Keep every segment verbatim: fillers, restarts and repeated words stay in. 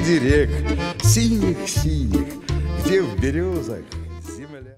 среди рек, синих-синих, где в березах земля.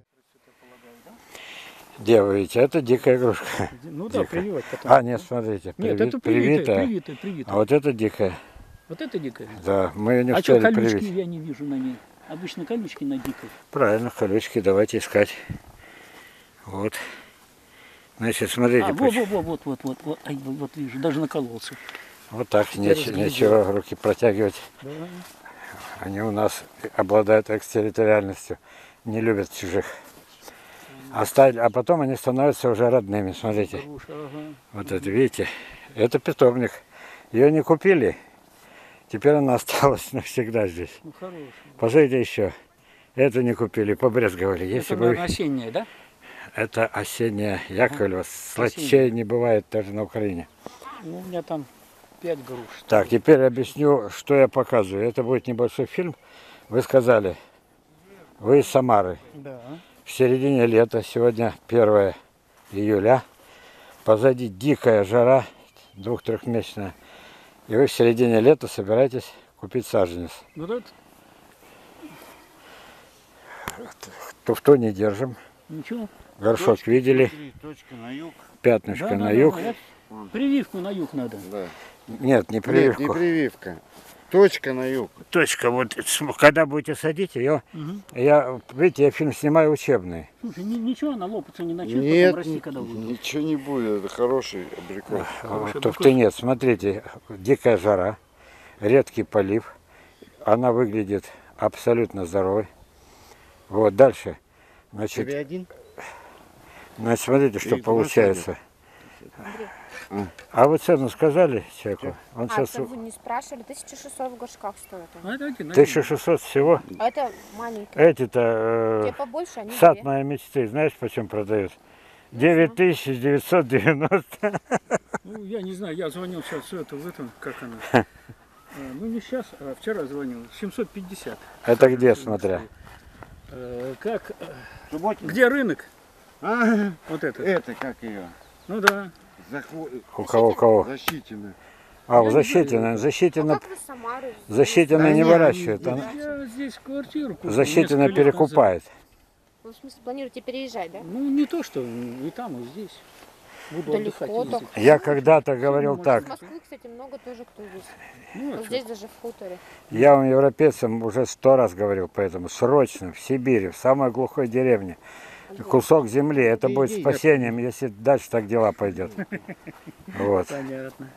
Где вы видите? Это дикая игрушка. Ну да, Дикая. прививать потом. А, нет, смотрите. Нет, приви- это привитая, привитая. привитая, привитая. А вот это дикая. Вот это дикая. Да, мы ее не А что успели колючки привить. я не вижу на ней? Обычно колючки на дикой. Правильно, колючки давайте искать. Вот. Значит, смотрите. А, поч- вот, вот, вот, вот, вот, вот, ай, вот, вот вижу, даже накололся. Вот так, Теперь неч- разглядел. нечего руки протягивать. Да. Они у нас обладают экстерриториальностью, не любят чужих. Оставили, а потом они становятся уже родными. Смотрите, Хорош, ага. вот это, видите, это питомник. Ее не купили, теперь она осталась навсегда здесь. Ну хороший. Посмотрите еще, эту не купили, побрезговали. Если Это, бы наверное, осенняя, да? это осенняя Яковлева, слащей не бывает даже на Украине. Ну, у меня там пять груш. Так, теперь объясню, что я показываю. Это будет небольшой фильм. Вы сказали, вы из Самары. Да. В середине лета, сегодня первое июля, позади дикая жара, двух-трехмесячная, и вы в середине лета собираетесь купить саженец. Вот это Туфту не держим, ничего. горшок Точка, видели, смотри, точка на юг. пятнышко Да, на да, юг. да, да. Прививку на юг надо. Да. Нет, не Нет, прививку. не прививка. Точка на юг. Точка, вот с- когда будете садить ее, Угу. я, видите, я фильм снимаю учебный. Слушай, ни- ничего, она лопаться не начнет, Нет, потом расти, ни- когда будет. ничего не будет. Это хороший абрикос. Хороший Туфты нет, смотрите, дикая жара, редкий полив, она выглядит абсолютно здоровой. Вот, дальше. Значит, Тебе один? значит смотрите, что Ты получается. А вы цену сказали человеку? Он А, сейчас это вы не спрашивали? тысяча шестьсот в горшках стоит. А это один, один. тысяча шестьсот всего. А это маленькие. Эти-то Те э, побольше, они сад две. моей мечты, знаешь, почем продают? девять тысяч девятьсот девяносто. Ну, я не знаю, я звонил сейчас все это в этом, как она. А, Ну, не сейчас, а вчера звонил. семьсот пятьдесят. Это где, смотря? Э, Как, э, Субботин. где рынок? А, Вот это. это как ее? Ну да. Захво... У кого, у кого? Защитина. А, у Я не Защитина. А Защитина, как вы Самары? Защитина Да не не, выращивает. они Она, Я здесь квартиру купил. Защитина несколько лет перекупает. Вы, в смысле, планируете переезжать, да? назад. Ну, не то, что и там, и здесь. Буду Далеко отдыхать, так. ездить. Я когда-то говорил Из так. Из Москвы, кстати, много тоже кто здесь. Ну, а Вот чё? здесь даже в хуторе. Я вам, европейцам, уже сто раз говорил, поэтому срочно в Сибири, в самой глухой деревне, кусок земли, это Иди, будет иди, спасением, если дальше так дела пойдет. Вот. Понятно.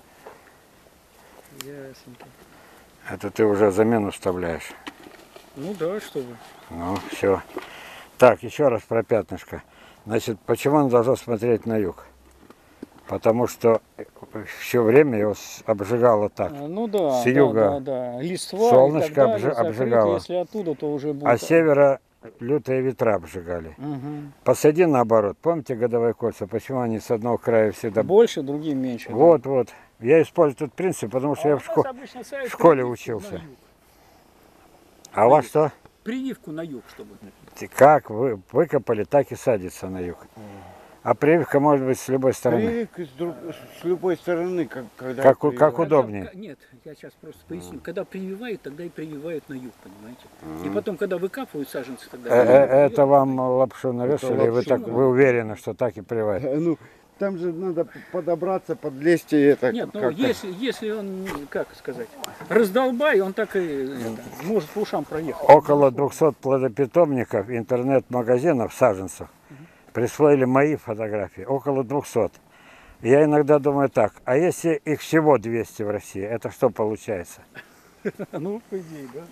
Ясненько. Это ты уже замену вставляешь. Ну да, что вы. Ну, все. Так, еще раз про пятнышко. Значит, почему он должен смотреть на юг? Потому что все время его с- обжигало так. А, ну да, С да, юга да, да. Листва солнышко и так далее, обжи- закрыто. обжигало. Если оттуда, то уже будет. А с севера лютые ветра обжигали. Мгм. Посади наоборот. Помните годовые кольца? Почему они с одного края всегда... Больше, другие меньше. да. Вот, вот. Я использую этот принцип, потому что А я у в, нас шко- обычно ставят в школе прививку учился. на юг. А у вас что? Прививку на юг, чтобы. Ты Как вы выкопали, так и садится на юг. А прививка может быть с любой стороны. Прививка с, друг- с любой стороны, как, когда Как у- прививают. как у- Когда- удобнее. ка- Нет, я сейчас просто поясню. Когда прививают, тогда и прививают на юг, понимаете? И потом, когда выкапывают саженцы, тогда... Э, э, Это вам лапшу навешали, и вы, лапшу, так, да. вы уверены, что так и прививают. Э, Ну, там же надо подобраться, подлезть и это. Нет, ну как-то. если, если он, как сказать, раздолбай, он так и это, может по ушам проехать. Около двухсот плодопитомников, интернет-магазинов, саженцев присвоили мои фотографии. Около двухсот. Я иногда думаю так, а если их всего двести в России, это что получается? Ну, по идее, да.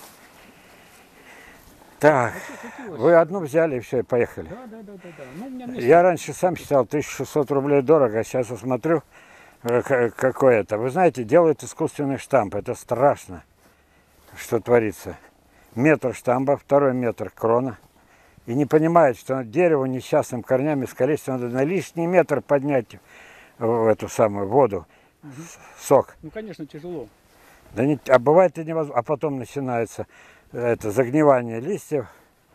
Так, вы одну взяли и все, и поехали. Да, да, да, да, да. Ну, у меня место. Я раньше сам считал тысяча шестьсот рублей дорого, а сейчас я смотрю, э, к- какое это. Вы знаете, делают искусственный штамп, это страшно, что творится. Метр штампа, второй метр крона. И не понимают, что дереву несчастным корнями скалечься надо на лишний метр поднять в эту самую воду, сок. Ну, конечно, тяжело. Да не, а бывает и невозможно, а потом начинается это загнивание листьев,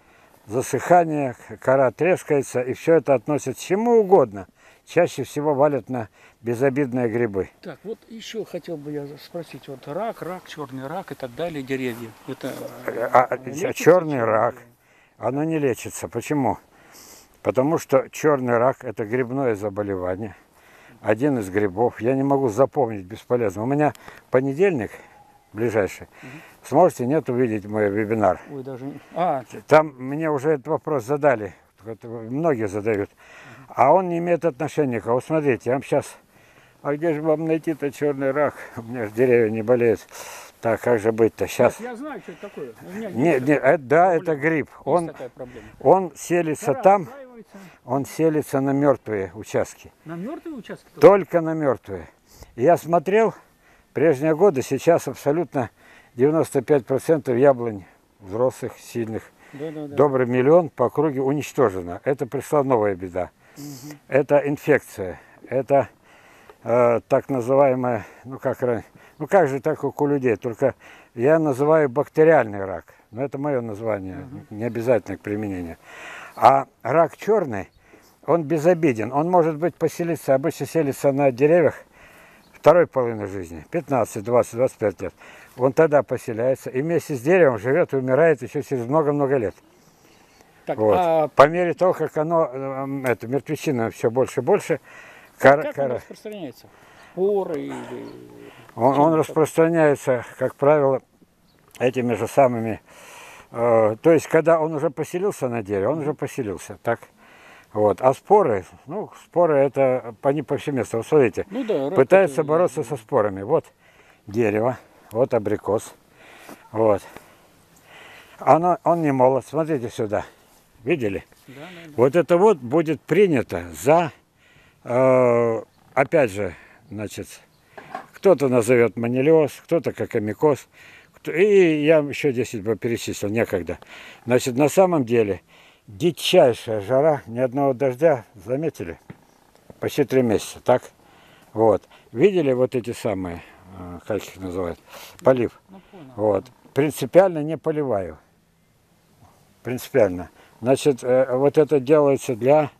засыхание, кора трескается, и все это относят к чему угодно. Чаще всего валят на безобидные грибы. Так, вот еще хотел бы я спросить, вот рак, рак, черный рак и так далее, деревья. Это А, а, лечится черный чем-то? рак, оно не лечится. Почему? Потому что черный рак – это грибное заболевание. Один из грибов. Я не могу запомнить, бесполезно. У меня понедельник ближайший. Сможете, нет, увидеть мой вебинар. Ой, даже... не- А, Там мне уже этот вопрос задали. Это многие задают. А он не имеет отношения к... Вот смотрите, я вам сейчас... А где же вам найти-то черный рак? У меня же деревья не болеют. Так, как же быть-то? Сейчас... я знаю, что это такое. У меня Нет, нет, это, да, это гриб. есть Он, такая проблема. он селится Кора там, отслаивается он селится на мертвые участки. на мертвые участки. тоже? Только на мертвые. Я смотрел прежние годы, сейчас абсолютно девяносто пять процентов яблонь взрослых, сильных, Да, да, да. добрый миллион по округе уничтожено. Это пришла новая беда. Это инфекция. Это э, так называемая, ну как, ра- ну как же так, как у людей, только я называю бактериальный рак. Но это мое название, не обязательно к применению. А рак черный, он безобиден. Он может быть поселиться, обычно селится на деревьях второй половины жизни, пятнадцать, двадцать, двадцать пять лет. Он тогда поселяется и вместе с деревом живет и умирает еще через много-много лет. Так, Вот. а По мере того, как оно, э, это, мертвечина все больше и больше, кора- как он кора- распространяется? Споры или... он, он распространяется, как правило, этими же самыми. э, то есть, когда он уже поселился на дереве, он уже поселился, так? Вот. А споры, ну, споры это они повсеместно. Вот смотрите, Ну да, рак пытаются это- бороться со спорами. Вот дерево, вот абрикос, вот. Оно, он не молод, смотрите сюда, видели? Да, да, да. Вот это вот будет принято за, э, опять же, значит, кто-то назовет манилиоз, кто-то кокомикоз, кто- и я еще десять бы перечислил, некогда. Значит, на самом деле, дичайшая жара, ни одного дождя, заметили? Почти три месяца, так? Вот. Видели вот эти самые, э, как их называют, полив? Ну, понял. Вот. Принципиально не поливаю. Принципиально. Значит, э, вот это делается для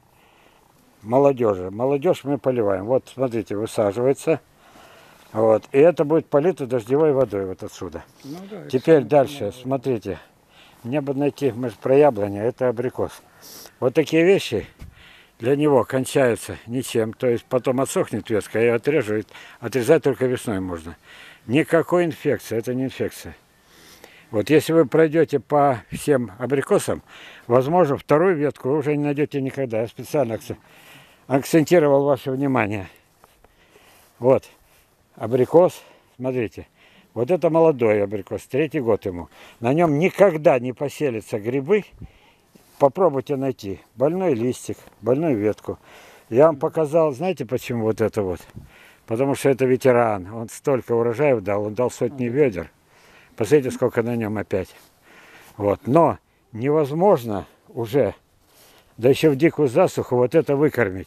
молодежи. Молодежь мы поливаем. Вот, смотрите, высаживается. Вот. И это будет полито дождевой водой вот отсюда. Ну да, это Теперь самое дальше, главное. смотрите. Мне бы найти, мы же про яблони, это абрикос. Вот такие вещи для него кончаются ничем. То есть потом отсохнет ветка, я отрежу. и Отрезать только весной можно. Никакой инфекции, это не инфекция. Вот если вы пройдете по всем абрикосам, возможно, вторую ветку вы уже не найдете никогда. Я специально акцен- акцентировал ваше внимание. Вот, абрикос, смотрите. Вот это молодой абрикос, третий год ему. На нем никогда не поселятся грибы. Попробуйте найти больной листик, больную ветку. Я вам показал, знаете почему вот это вот? Потому что это ветеран. Он столько урожаев дал, он дал сотни ведер. Посмотрите, сколько на нем опять. Вот. Но невозможно уже, да еще в дикую засуху, вот это выкормить.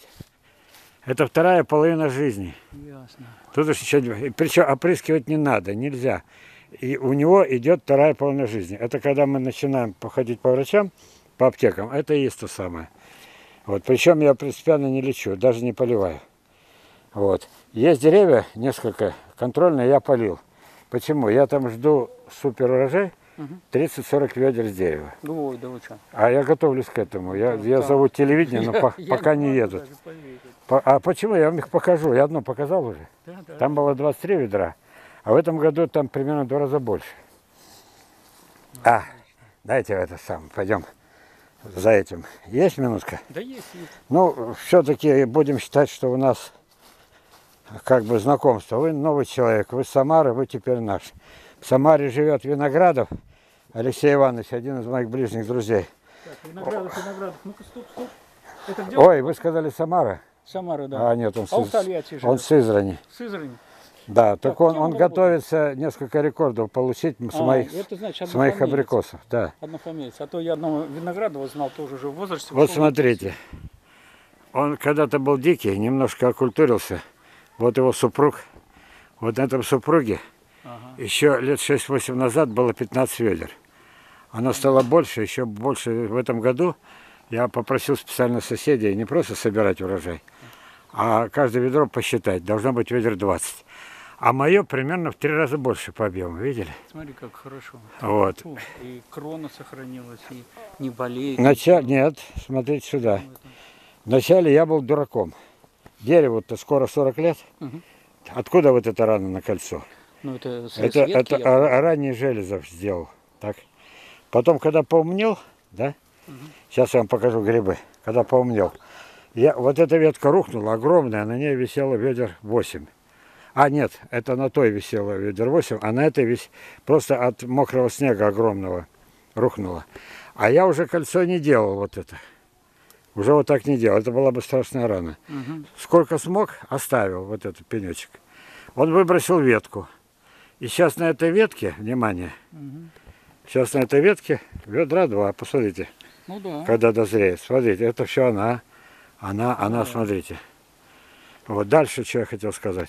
Это вторая половина жизни. Ясно. Тут уж еще, причем опрыскивать не надо, нельзя. И у него идет вторая половина жизни. Это когда мы начинаем походить по врачам, по аптекам, это и есть то самое. Вот. Причем я принципиально не лечу, даже не поливаю. Вот. Есть деревья, несколько контрольные, я полил. Почему? Я там жду супер урожай, тридцать-сорок ведер с дерева. Ой, да вы что? А я готовлюсь к этому. Я, Да, я да. зову телевидение, но по- Я пока не могу едут. даже поверить. По- А почему? Я вам их покажу. Я одно показал уже. Да, да. Там было двадцать три ведра, а в этом году там примерно в два раза больше. А, дайте это сам, пойдем за этим. Есть минутка? Да есть, есть. Ну, все-таки будем считать, что у нас как бы знакомство. Вы новый человек, вы с Самары, вы теперь наш. В Самаре живет Виноградов Алексей Иванович, один из моих ближних друзей. Так, виноградов, виноградов. Ну-ка, стоп, стоп. Это где? Ой, вы сказали Самара? Самара, да. А нет, он, А в с, Тольятти он живет. с Сызрани. Сызрань. Да, так он, где он он работает? готовится несколько рекордов получить с А, моих, это значит с моих однофамилец. абрикосов. Да. Однофамилец. А то я одного Виноградова знал тоже уже в возрасте. Вот ушел. смотрите, он когда-то был дикий, немножко окультурился. Вот его супруг, вот на этом супруге Ага. еще лет шесть-восемь назад было пятнадцать ведер. Оно стало больше, еще больше в этом году. Я попросил специально соседей не просто собирать урожай, а каждое ведро посчитать. Должно быть ведер двадцать. А мое примерно в три раза больше по объему, видели? Смотри, как хорошо. Вот. Фу, и крона сохранилась, и не болеет. Вначале, нет, смотрите сюда. Вначале я был дураком. Дереву-то скоро сорок лет. Угу. Откуда вот эта рана на кольцо? Ну, это с Это, ветки это я понял. а- ранний Железов сделал. Так. Потом, когда поумнел, да, сейчас я вам покажу грибы. Когда поумнел, я, вот эта ветка рухнула, огромная, на ней висело ведер восемь. А нет, это на той висело ведер восемь, а на этой вис... просто от мокрого снега огромного рухнуло. А я уже кольцо не делал вот это. Уже вот так не делал. Это была бы страшная рана. Угу. Сколько смог, оставил вот этот пенечек. Он выбросил ветку. И сейчас на этой ветке, внимание, Угу. сейчас на этой ветке ведра два, посмотрите, Ну да. когда дозреет. Смотрите, это все она, она, она, смотрите. Вот дальше, что я хотел сказать.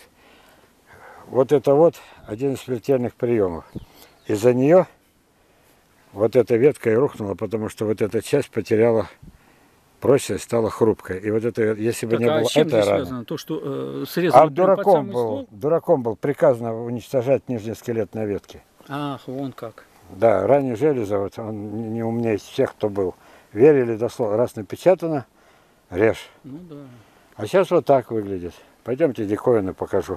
Вот это вот один из смертельных приемов. Из-за нее вот эта ветка и рухнула, потому что вот эта часть потеряла прочность, стала хрупкой. И вот это, если бы Так, не а было с чем этой здесь раны... связано? То, что э, срезали А прям под дураком самый был, ствол? дураком был приказано уничтожать нижний скелет на ветке. Ах, вон как. Да, ранний Железов, вот он не не умнее всех, кто был. Верили дословно, раз напечатано, режь. Ну да. А сейчас вот так выглядит. Пойдемте диковины покажу.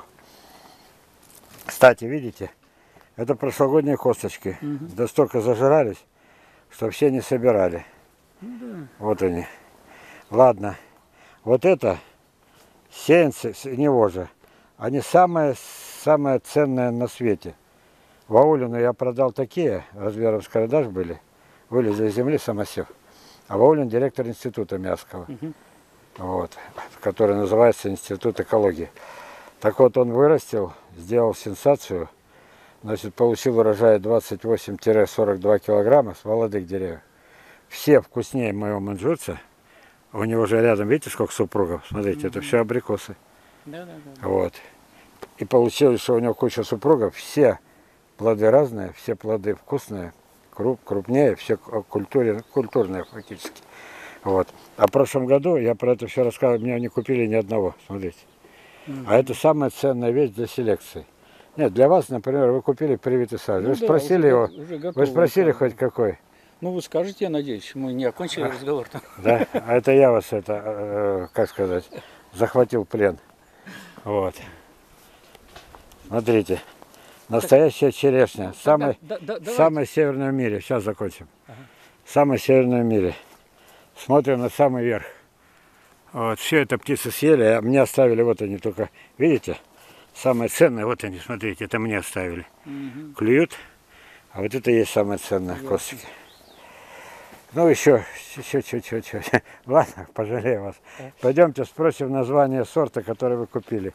Кстати, видите, это прошлогодние косточки. Мгм. Да столько зажирались, что все не собирали. Ну да. Вот они. Ладно. Вот это сеянцы с него же. Они самые, самые ценные на свете. В Аулину я продал такие, размером с карандаш были. Вылезли из земли самосев. А Ваулин директор института Мягского. Мгм. Вот, который называется Институт экологии. Так вот, он вырастил, сделал сенсацию. Значит, получил урожай двадцать восемь — сорок два килограмма с молодых деревьев. Все вкуснее моего манджурца. У него же рядом, видите, сколько супругов? Смотрите, mm-hmm. это все абрикосы. Да, да, да. Вот. И получилось, что у него куча супругов. Все плоды разные, все плоды вкусные, круп, крупнее, все культуре, культурные фактически. Вот. А в прошлом году я про это все рассказывал, мне не купили ни одного, смотрите. Mm-hmm. А это самая ценная вещь для селекции. Нет, для вас, например, вы купили привитый сад. Ну вы да, спросили уже, его, уже готово, вы спросили да. хоть какой? Ну вы скажете, я надеюсь, мы не окончили А. разговор-то. Да, а это я вас, это, э, как сказать, захватил плен. Вот. Смотрите, настоящая черешня, самая, Да, да, да, самая северная в мире. Сейчас закончим. Ага. Самая северная в мире. Смотрим на самый верх. Вот, все это птицы съели, а мне оставили, вот они только, видите? Самое ценное, вот они, смотрите, это мне оставили. Угу. Клюют, а вот это и есть самое ценное, косточки. Ну еще, еще чуть-чуть. Ладно, пожалею вас. Пойдемте спросим название сорта, который вы купили.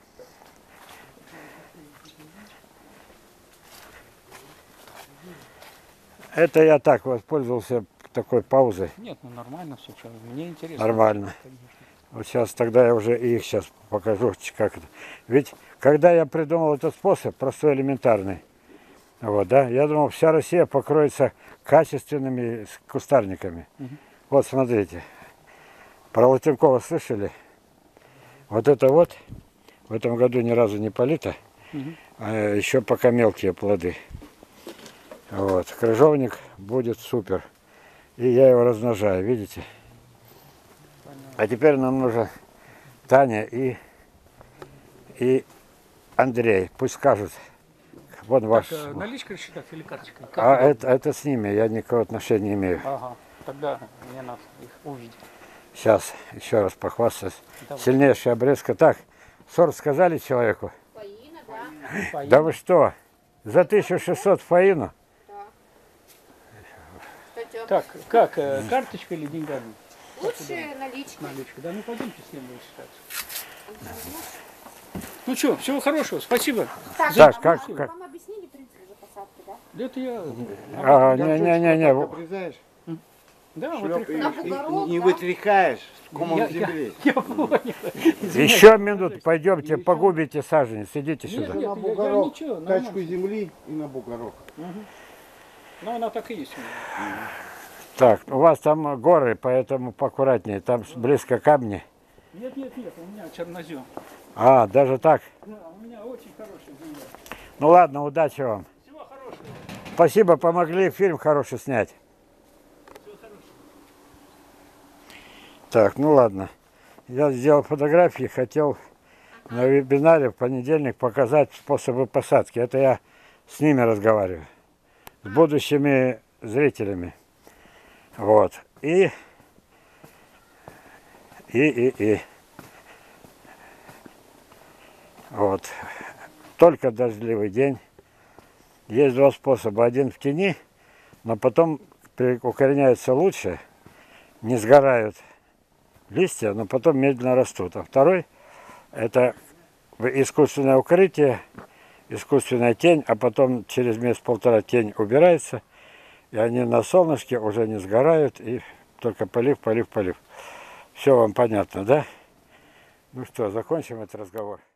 Это я так воспользовался такой паузой. Нет, ну нормально все, что, мне интересно. Нормально. Конечно. Вот сейчас тогда я уже и их сейчас покажу, как это. Ведь когда я придумал этот способ, простой, элементарный, вот, да, я думал, вся Россия покроется качественными кустарниками. Угу. Вот смотрите, про Латенкова слышали? Вот это вот в этом году ни разу не полито, Угу. а еще пока мелкие плоды. Вот, крыжовник будет супер. И я его размножаю, видите? А теперь нам нужно Таня и, и Андрей. Пусть скажут. Вот ваш. Так, э, наличкой рассчитать или карточкой? Как А вы? это, это с ними, я никакого отношения не имею. Ага, тогда мне надо их увидеть. Сейчас еще раз похвастаюсь. Давай. Сильнейшая обрезка. Так, сорт сказали человеку? Фаина, да. Поедем. Да вы что? За тысячу шестьсот фаину? Что, Тём? Так, как, э, карточкой или деньгами? Лучше наличкой. Наличкой. Да, ну пойдемте с ним будем считать. Ну что, всего хорошего, спасибо. Так, Так, а как- вам, как? вам объяснили принцип же посадки, да? Да это я... А, не-не-не-не. Обрезаешь, Да, вот шлеп, так. и, На и- бугорок, не да? вытряхаешь комом Я, я, земли. я понял. Еще минут, пойдемте, погубите саженец, идите Нет, сюда. нет. На я- я бугорок, ничего, тачку нормально. земли и на бугорок. Но она так и есть у меня. Так, у вас там горы, поэтому поаккуратнее. Там близко камни. Нет, нет, нет, у меня чернозем. А, даже так? Да, у меня очень хорошая земля. Ну ладно, удачи вам. Всего хорошего. Спасибо, помогли фильм хороший снять. Всего хорошего. Так, ну ладно. Я сделал фотографии, хотел на вебинаре в понедельник показать способы посадки. Это я с ними разговариваю. С будущими зрителями. Вот. И, и, и, и. Вот. Только дождливый день. Есть два способа. Один в тени, но потом укореняются лучше, не сгорают листья, но потом медленно растут. А второй – это искусственное укрытие, искусственная тень, а потом через месяц-полтора тень убирается, и они на солнышке уже не сгорают, и только полив, полив, полив. Все вам понятно, да? Ну что, закончим этот разговор.